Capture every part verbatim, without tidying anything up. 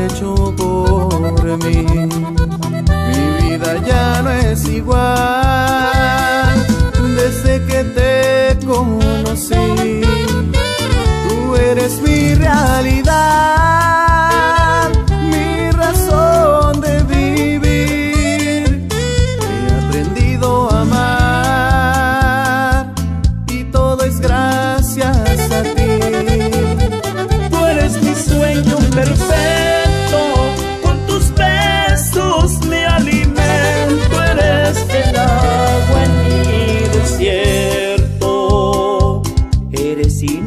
hecho por mí. Mi vida ya no es igual desde que te conocí. Tú eres mi realidad, mi razón de vivir. He aprendido a amar y todo es gracias a ti. Tú eres mi sueño perfecto, con tus besos me alimento. Eres el agua en mi desierto, eres sin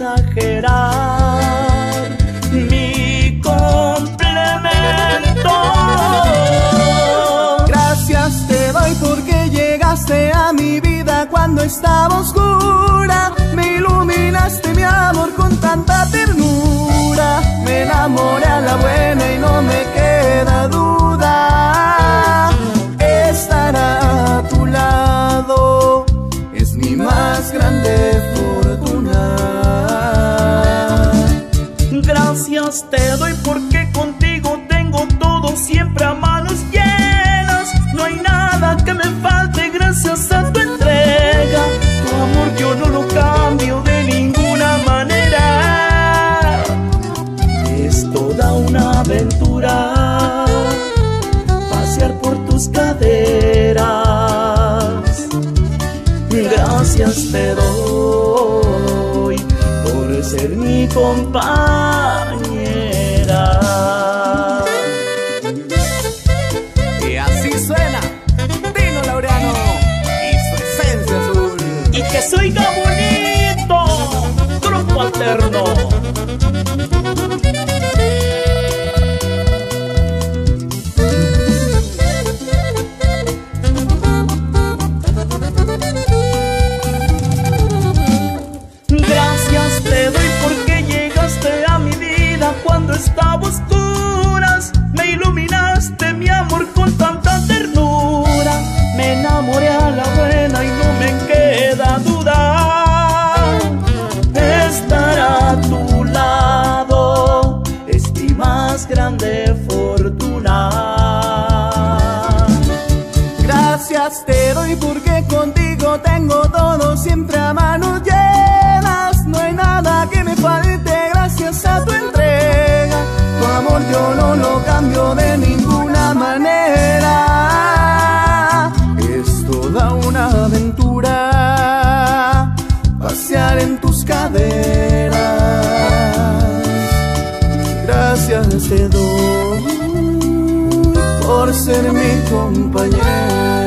exagerar mi complemento. Gracias te doy porque llegaste a mi vida cuando estaba oscura. Me iluminaste mi amor con tanta ternura. Me enamoré a la buena y no me queda duda. Estar a tu lado es mi más grande fortuna. Gracias te doy porque contigo tengo todo siempre a manos llenas. No hay nada que me falte gracias a tu entrega. Tu amor yo no lo cambio de ninguna manera. Es toda una aventura pasear por tus caderas. Gracias te doy por ser mi compañera. Y así suena Dino Laureano y su esencia azul. Y que soy bonito, grupo alterno. Gracias te doy porque llegaste a mi vida cuando estaba a oscuras. Me iluminaste mi amor con tanta ternura. Me enamoré a la buena y no me queda duda. Estar a tu lado es mi más grande fortuna. Gracias te doy porque contigo tengo todo siempre a manos llenas. No hay nada que me falte gracias a tu entrega. Tu amor yo no lo cambio de ninguna manera. Es toda una aventura pasear en tus caderas. Gracias te doy por ser mi compañera.